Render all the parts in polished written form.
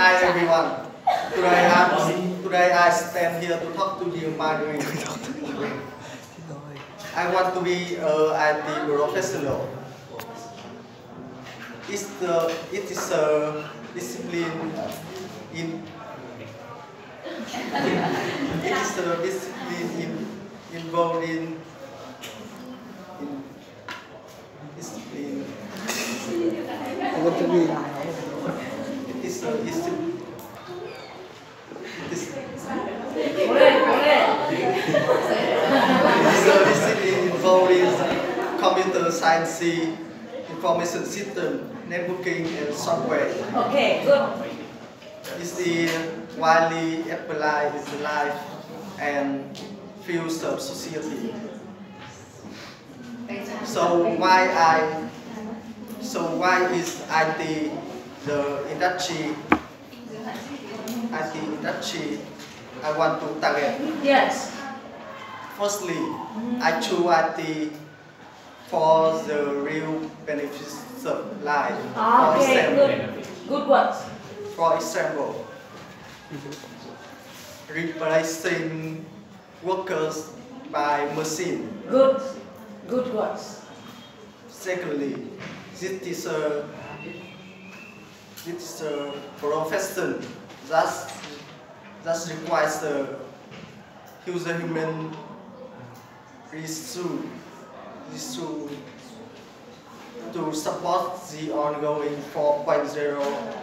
Hi everyone. Today I stand here to talk to you my dream. I want to be an IT professional. It is a discipline in it is a discipline involved in discipline. It is a discipline. It is a discipline involved in computer science, information system, networking, and software. Okay, good. It is widely applied in life and fields of society. So why is IT the industry I want to target? Yes. Firstly, I choose IT for the real benefits of life. Okay, good words. For example, replacing workers by machine. Good words. Secondly, this is a profession that requires the human resource to support the ongoing 4.0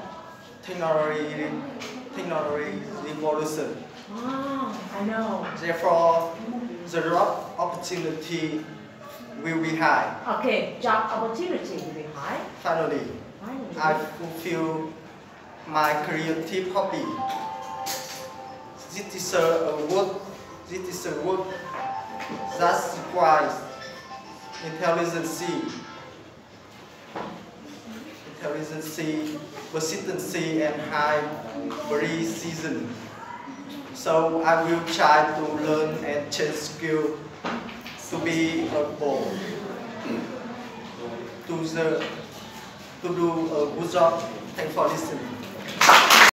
technology revolution. I know. Therefore, the job opportunity will be high. Okay, job opportunity will be high. Finally, I fulfill my creative hobby. This is a work that requires intelligence, persistency, and high precision. So I will try to learn and change skills to be able to do a good job. Thanks for listening.